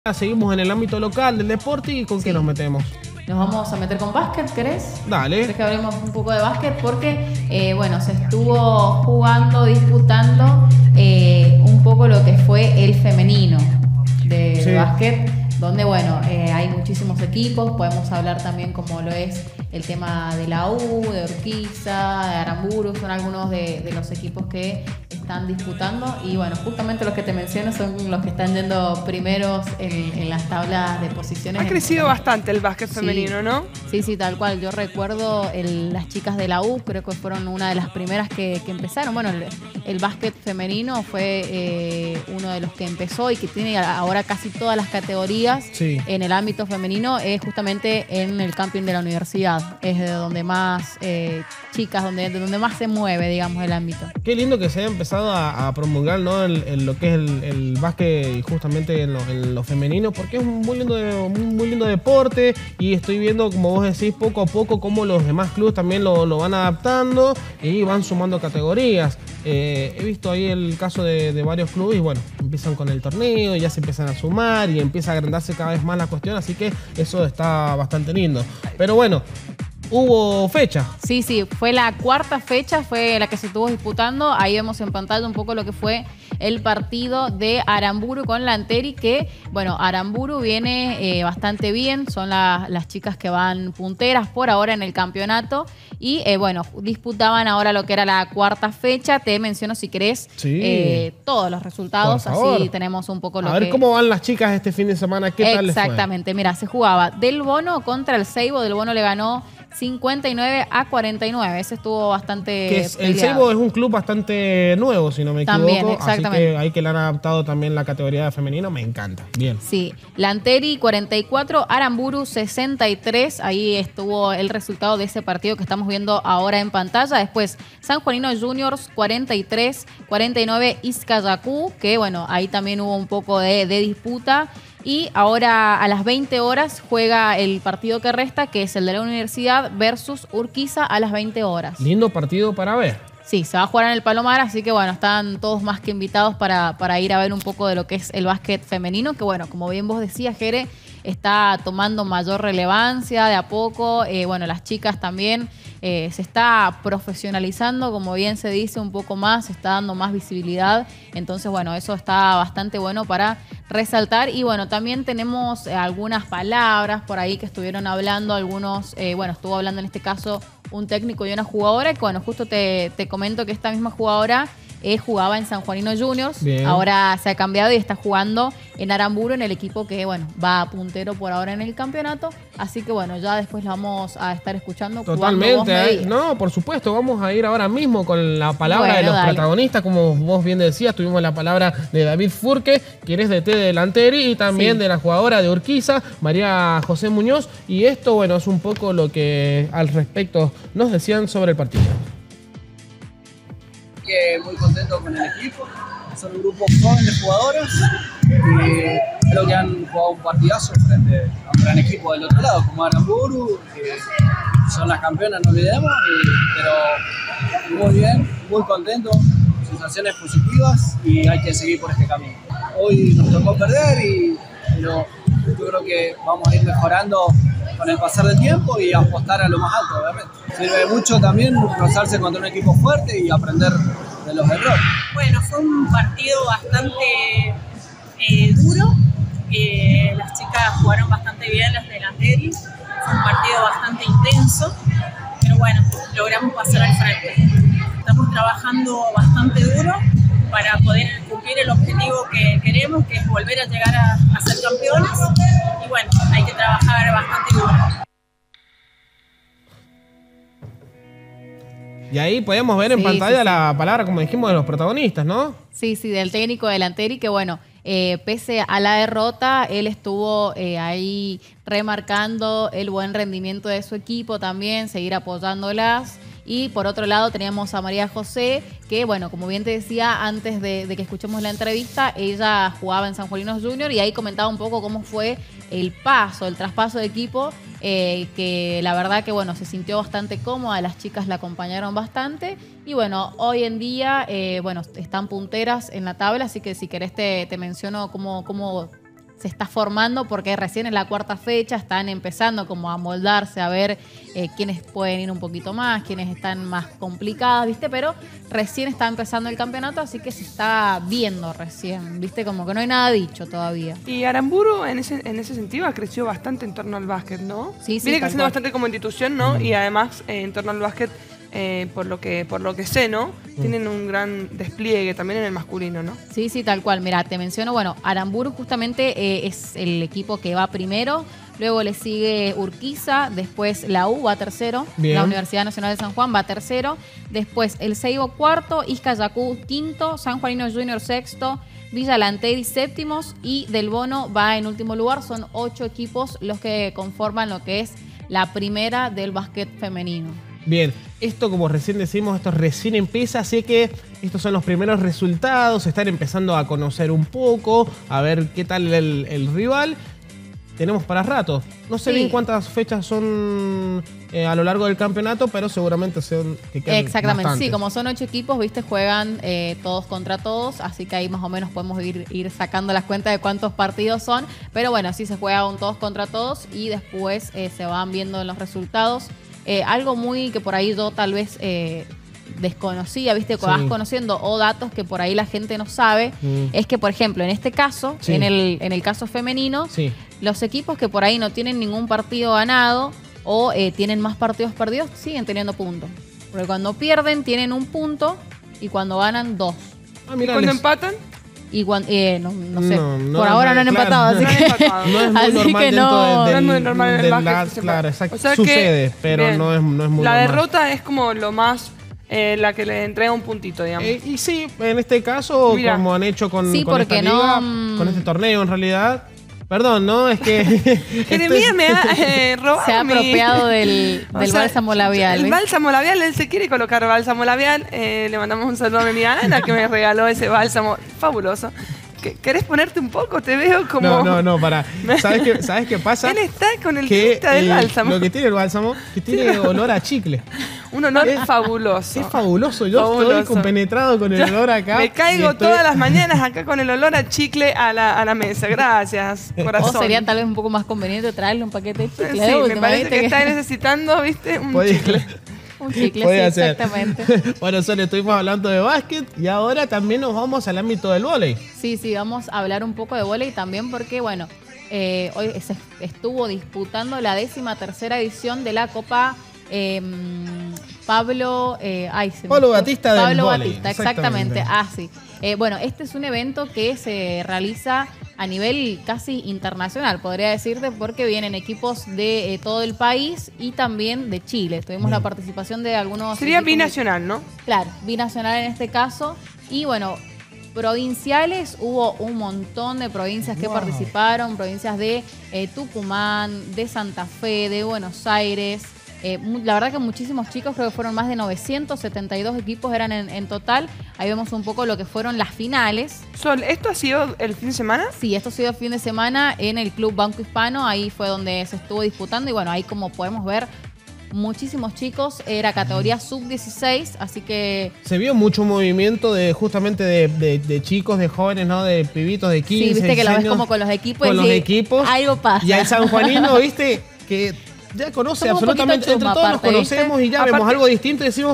Seguimos en el ámbito local del deporte y ¿con qué nos metemos? Nos vamos a meter con básquet, ¿querés? Dale. ¿Querés que hablemos un poco de básquet? Porque, bueno, se estuvo jugando, disputando un poco lo que fue el femenino de básquet, donde, bueno, hay muchísimos equipos. Podemos hablar también como lo es el tema de la U, de Urquiza, de Aramburu. Son algunos de los equipos que están disputando y bueno, justamente los que te menciono son los que están yendo primeros en las tablas de posiciones. Ha crecido bastante el básquet femenino, ¿no? Sí, tal cual. Yo recuerdo las chicas de la U, creo que fueron una de las primeras que empezaron. Bueno, el básquet femenino fue uno de los que empezó y que tiene ahora casi todas las categorías en el ámbito femenino, es justamente en el camping de la universidad. Es de donde más chicas, de donde más se mueve, digamos, el ámbito. Qué lindo que se haya empezado a promulgar, ¿no? en lo que es el básquet y justamente en lo femenino, porque es un muy lindo deporte y estoy viendo, como vos decís, poco a poco cómo los demás clubes también lo van adaptando y van sumando categorías. He visto ahí el caso de varios clubes y bueno, empiezan con el torneo, ya se empiezan a sumar y empieza a agrandarse cada vez más la cuestión, así que eso está bastante lindo. Pero bueno, hubo fecha. Sí, fue la cuarta fecha, fue la que se estuvo disputando. Ahí vemos en pantalla un poco lo que fue el partido de Aramburu con Lanteri, que, bueno, Aramburu viene bastante bien, son las chicas que van punteras por ahora en el campeonato y, bueno, disputaban ahora lo que era la cuarta fecha. Te menciono, si querés, todos los resultados, así tenemos un poco lo que... A ver cómo van las chicas este fin de semana, ¿qué tal les fue? Exactamente, mira, se jugaba Del Bono contra el Seibo. Del Bono le ganó 59-49. Ese estuvo bastante el Seibo es un club bastante nuevo, si no me equivoco. También, exactamente. Así que ahí que le han adaptado también la categoría de femenino, me encanta. Bien. Sí, Lanteri 44, Aramburu 63. Ahí estuvo el resultado de ese partido que estamos viendo ahora en pantalla. Después, San Juanino Juniors 43, 49 Izcayacú, que bueno, ahí también hubo un poco de disputa. Y ahora a las 20 horas juega el partido que resta, que es el de la Universidad versus Urquiza a las 20 horas. Lindo partido para ver. Sí, se va a jugar en el Palomar, así que bueno, están todos más que invitados para ir a ver un poco de lo que es el básquet femenino, que bueno, como bien vos decías, Jere, está tomando mayor relevancia de a poco. Bueno, las chicas también se está profesionalizando, como bien se dice, un poco más, se está dando más visibilidad. Entonces, bueno, eso está bastante bueno para resaltar. Y bueno, también tenemos algunas palabras por ahí que estuvieron hablando, algunos, bueno, estuvo hablando en este caso un técnico y una jugadora, que bueno, justo te comento que esta misma jugadora jugaba en San Juanino Juniors. Bien. Ahora se ha cambiado y está jugando en Aramburu, en el equipo que, bueno, va puntero por ahora en el campeonato. Así que, bueno, ya después la vamos a estar escuchando. Totalmente. No, por supuesto. Vamos a ir ahora mismo con la palabra de los protagonistas. Como vos bien decías, tuvimos la palabra de David Furque, quien es DT de Lanteri, y también de la jugadora de Urquiza, María José Muñoz. Y esto, bueno, es un poco lo que al respecto nos decían sobre el partido. Muy contento con el equipo, son un grupo joven de jugadoras y creo que han jugado un partidazo frente a un gran equipo del otro lado como Aramburu, que son las campeonas, no olvidemos, pero muy bien, muy contento, sensaciones positivas y hay que seguir por este camino. Hoy nos tocó perder, pero yo creo que vamos a ir mejorando con el pasar del tiempo y apostar a lo más alto, obviamente. Sirve mucho también cruzarse contra un equipo fuerte y aprender de los errores. Bueno, fue un partido bastante duro. Las chicas jugaron bastante bien, las de Lanteri. Fue un partido bastante intenso, pero bueno, logramos pasar al frente. Estamos trabajando bastante duro para poder cumplir el objetivo que queremos, que es volver a llegar a ser campeones. Y bueno, hay que trabajar bastante duro. Y ahí podemos ver en pantalla la palabra, como dijimos, de los protagonistas, ¿no? Sí, del técnico de Lanteri, que bueno, pese a la derrota, él estuvo ahí remarcando el buen rendimiento de su equipo también, seguir apoyándolas. Y por otro lado teníamos a María José, que bueno, como bien te decía antes de que escuchemos la entrevista, ella jugaba en San Juanino Juniors y ahí comentaba un poco cómo fue el traspaso de equipo, que la verdad que bueno, se sintió bastante cómoda, las chicas la acompañaron bastante y bueno, hoy en día bueno, están punteras en la tabla, así que si querés te menciono cómo se está formando porque recién es la cuarta fecha, están empezando como a moldarse, a ver quiénes pueden ir un poquito más, quiénes están más complicadas, ¿viste? Pero recién está empezando el campeonato, así que se está viendo recién, ¿viste? Como que no hay nada dicho todavía. Y Aramburu en ese sentido ha crecido bastante en torno al básquet, ¿no? Sí, sí, Viene tal creciendo cual. bastante como institución, ¿no? Y además en torno al básquet, por lo que sé, ¿no? Tienen un gran despliegue también en el masculino, ¿no? Sí, sí, tal cual. Mira, te menciono, bueno, Aramburu justamente es el equipo que va primero, luego le sigue Urquiza, después la U va tercero, Bien. la Universidad Nacional de San Juan va tercero, después el Seibo cuarto, Izcayacú quinto, San Juanino Junior sexto, Villa Lanteri séptimos y Del Bono va en último lugar. Son 8 equipos los que conforman lo que es la primera del básquet femenino. Bien, esto como recién decimos, esto recién empieza, así que estos son los primeros resultados, están empezando a conocer un poco, a ver qué tal el rival. Tenemos para rato. No sé Sí. bien cuántas fechas son a lo largo del campeonato, pero seguramente son que quedan Exactamente, bastantes. sí, como son 8 equipos, viste, juegan todos contra todos, así que ahí más o menos podemos ir sacando las cuentas de cuántos partidos son, pero bueno, sí se juega un todos contra todos y después se van viendo los resultados. Algo muy que por ahí yo tal vez desconocía, viste, Sí. vas conociendo o datos que por ahí la gente no sabe, es que por ejemplo en este caso, Sí. en el caso femenino, Sí. los equipos que por ahí no tienen ningún partido ganado o tienen más partidos perdidos, siguen teniendo puntos. Porque cuando pierden tienen un punto y cuando ganan 2. Ah, ¿Y mira, cuando les- empatan? Y cuando, no sé, No, por ahora no han claro. empatado, así No han que... empatado. No es muy Así normal que dentro no- del, No es muy normal en el del básquet la- que se claro, pueda. exacto. O sea que, Sucede, pero bien, no es muy la normal. derrota es como lo más, la que le entrega un puntito, digamos. Y sí, en este caso, Mira. como han hecho con, Sí, con esta porque liga, no, con este torneo en realidad. Perdón, ¿no? Es que... Jeremías me ha robado Se ha apropiado del O sea, bálsamo labial. El ¿ves? bálsamo labial, él se quiere colocar bálsamo labial. Le mandamos un saludo a mi amiga Ana que me regaló ese bálsamo fabuloso. ¿Querés ponerte un poco? Te veo como... No, pará. ¿Sabes qué pasa? Él está con el Que tinta del bálsamo. lo que tiene el bálsamo, que tiene olor a chicle. Un olor fabuloso. Es fabuloso. Yo estoy Fabuloso. compenetrado con el Yo olor acá. Me y caigo estoy- todas las mañanas acá con el olor a chicle a la mesa. Gracias, O corazón. sería tal vez un poco más conveniente traerle un paquete de chicle. Sí, de me última, parece ¿viste? que está necesitando, ¿viste? Un Podía- chicle. Un chicle, Podía sí, ser. exactamente. Bueno, solo estuvimos hablando de básquet y ahora también nos vamos al ámbito del vóley. Sí, vamos a hablar un poco de vóley también porque, bueno, hoy se estuvo disputando la 13ª edición de la Copa Pablo Pablo Batista del Pablo vóley, Batista, exactamente. exactamente. Sí. Bueno, este es un evento que se realiza a nivel casi internacional, podría decirte, porque vienen equipos de todo el país y también de Chile. Tuvimos la participación de algunos... Sería equipos de- binacional, ¿no? Claro, binacional en este caso. Y bueno, provinciales, hubo un montón de provincias que Wow. participaron, provincias de Tucumán, de Santa Fe, de Buenos Aires. La verdad que muchísimos chicos, creo que fueron más de 972 equipos eran en total. Ahí vemos un poco lo que fueron las finales. Sol, ¿esto ha sido el fin de semana? Sí, esto ha sido fin de semana en el Club Banco Hispano, ahí fue donde se estuvo disputando y bueno, ahí como podemos ver, muchísimos chicos, era categoría sub-16, así que... Se vio mucho movimiento de justamente de chicos, de jóvenes, ¿no? De pibitos de 15, Sí, viste que lo ves 16 como con los equipos. con y los decís, equipos. Algo pasa. Y al sanjuanino, ¿viste? Que ya conoce Somos un absolutamente, poquito entre chuma todos nos aparte, ¿viste? conocemos y ya Aparte- vemos algo distinto y decimos,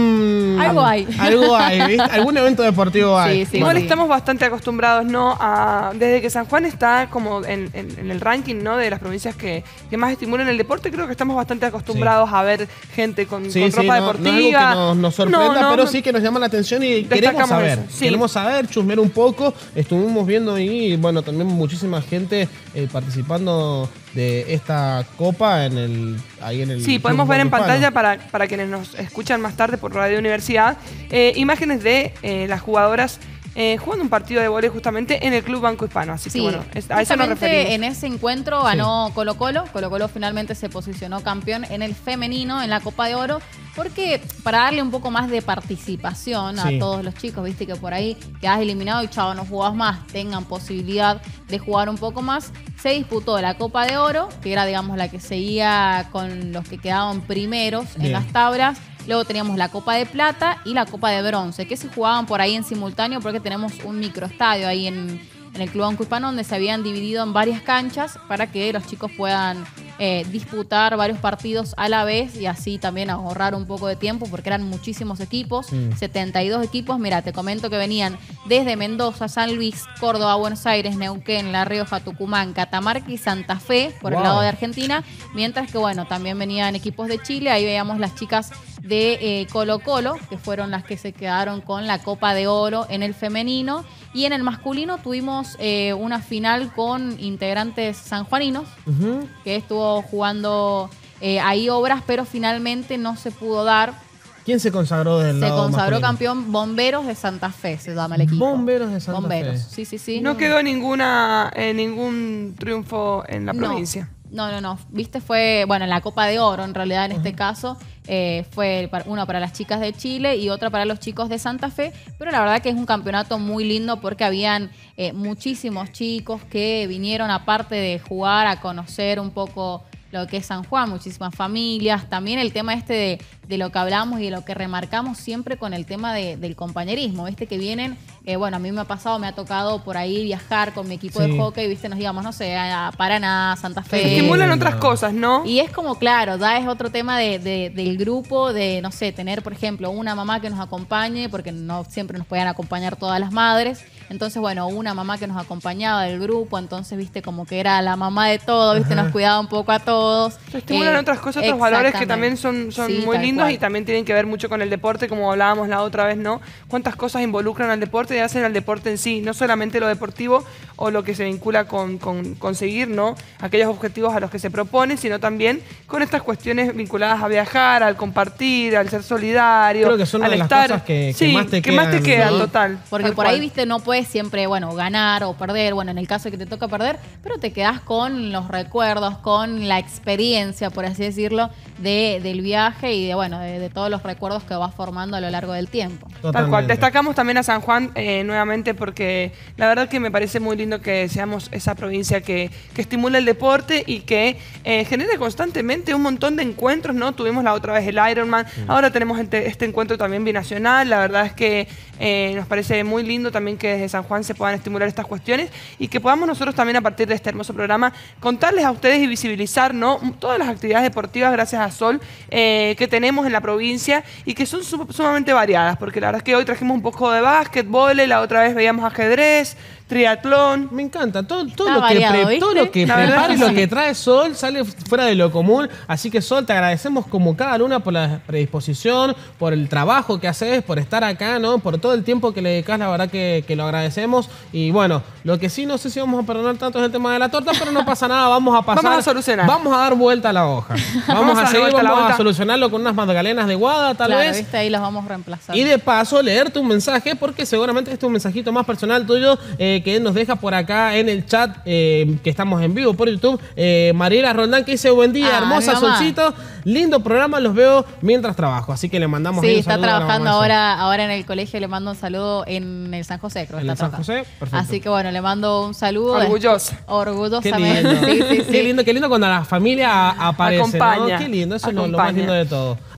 Algo hay. Algo hay, ¿viste? Algún evento deportivo hay. Sí, Igual sí. estamos bastante acostumbrados, ¿no? Desde que San Juan está como en el ranking, ¿no? De las provincias que más estimulan el deporte, creo que estamos bastante acostumbrados a ver gente con Sí, ropa no, deportiva. no es algo que nos sorprenda, No, pero sí que nos llama la atención y queremos Destacamos saber. eso, sí. Queremos saber, chusmear un poco. Estuvimos viendo ahí, bueno, también muchísima gente participando de esta copa ahí en el... Sí, podemos Club ver en Banco pantalla Hispano. para quienes nos escuchan más tarde por Radio Universidad, imágenes de las jugadoras jugando un partido de vóley justamente en el Club Banco Hispano. Así que Sí, bueno, a eso nos justamente referimos. en ese encuentro ganó Colo-Colo. Colo-Colo finalmente se posicionó campeón en el femenino, en la Copa de Oro, porque para darle un poco más de participación Sí. a todos los chicos, viste que por ahí quedás eliminado y chavo, no jugás más, tengan posibilidad de jugar un poco más, se disputó la Copa de Oro, que era digamos la que seguía con los que quedaban primeros en Bien. las tablas. Luego teníamos la Copa de Plata y la Copa de Bronce, que se jugaban por ahí en simultáneo porque tenemos un microestadio ahí en en el Club Banco Hispano, donde se habían dividido en varias canchas para que los chicos puedan disputar varios partidos a la vez y así también ahorrar un poco de tiempo porque eran muchísimos equipos, 72 equipos. Mira, te comento que venían desde Mendoza, San Luis, Córdoba, Buenos Aires, Neuquén, La Rioja, Tucumán, Catamarca y Santa Fe por el lado de Argentina, mientras que bueno, también venían equipos de Chile. Ahí veíamos las chicas de Colo Colo, que fueron las que se quedaron con la Copa de Oro en el femenino. Y en el masculino tuvimos una final con integrantes sanjuaninos, que estuvo jugando ahí Obras, pero finalmente no se pudo dar. ¿Quién se consagró del lado masculino? Se consagró campeón Bomberos de Santa Fe, se llama el equipo. Bomberos de Santa Fe. Sí. No quedó ningún triunfo en la provincia. No. Viste, fue, bueno, en la Copa de Oro, en realidad, en este caso, fue una para las chicas de Chile y otra para los chicos de Santa Fe. Pero la verdad que es un campeonato muy lindo porque habían muchísimos chicos que vinieron, aparte de jugar, a conocer un poco lo que es San Juan, muchísimas familias. También el tema de lo que hablamos y de lo que remarcamos siempre con el tema del compañerismo, ¿viste? Que vienen, bueno, a mí me ha pasado, me ha tocado por ahí viajar con mi equipo de hockey, ¿viste? Nos digamos, no sé, a Paraná, Santa Fe. Se estimulan otras cosas, ¿no? Y es como, claro, ya es otro tema del grupo, de, no sé, tener, por ejemplo, una mamá que nos acompañe, porque no siempre nos podían acompañar todas las madres. Entonces, bueno, una mamá que nos acompañaba del grupo, entonces, viste, como que era la mamá de todo, viste, nos cuidaba un poco a todos. Se estimulan otras cosas, otros valores que también son muy lindos y también tienen que ver mucho con el deporte, como hablábamos la otra vez, ¿no? Cuántas cosas involucran al deporte y hacen al deporte en sí, no solamente lo deportivo o lo que se vincula con conseguir, ¿no? Aquellos objetivos a los que se propone, sino también con estas cuestiones vinculadas a viajar, al compartir, al ser solidario. Creo que son una de las cosas que más te quedan, total. Porque por ahí, viste, no puedes siempre, bueno, ganar o perder, bueno, en el caso de que te toca perder, pero te quedás con los recuerdos, con la experiencia, por así decirlo, del viaje y de todos los recuerdos que vas formando a lo largo del tiempo. Totalmente. Tal cual. Destacamos también a San Juan nuevamente porque la verdad que me parece muy lindo que seamos esa provincia que estimula el deporte y que genere constantemente un montón de encuentros, ¿no? Tuvimos la otra vez el Ironman, ahora tenemos este encuentro también binacional. La verdad es que nos parece muy lindo también que desde San Juan se puedan estimular estas cuestiones y que podamos nosotros también a partir de este hermoso programa contarles a ustedes y visibilizar, ¿no? Todas las actividades deportivas gracias a Sol que tenemos en la provincia y que son sumamente variadas, porque la verdad es que hoy trajimos un poco de básquetbol, la otra vez veíamos ajedrez, triatlón. Me encanta. Todo lo que prepara y lo que trae Sol sale fuera de lo común. Así que, Sol, te agradecemos como cada luna por la predisposición, por el trabajo que haces, por estar acá, ¿no? Por todo el tiempo que le dedicas, la verdad que lo agradecemos. Y bueno, lo que sí no sé si vamos a perdonar tanto es el tema de la torta, pero no pasa nada, vamos a pasar. Vamos a solucionar. Vamos a dar vuelta a la hoja. Vamos a solucionarlo con unas magdalenas de guada, tal vez. Viste, ahí las vamos a reemplazar. Y de paso, leerte un mensaje, porque seguramente este es un mensajito más personal tuyo, que nos deja por acá en el chat, que estamos en vivo por YouTube, Mariela Roldán, que dice: buen día, hermosa Solcito, lindo programa, los veo mientras trabajo, así que le mandamos un saludo. Sí, está trabajando ahora en el colegio, le mando un saludo en el San José, creo que está trabajando. San José, perfecto. Así que bueno, le mando un saludo. Orgullosamente. Qué lindo cuando la familia aparece, acompaña, ¿no? Qué lindo, eso es lo más lindo de todo.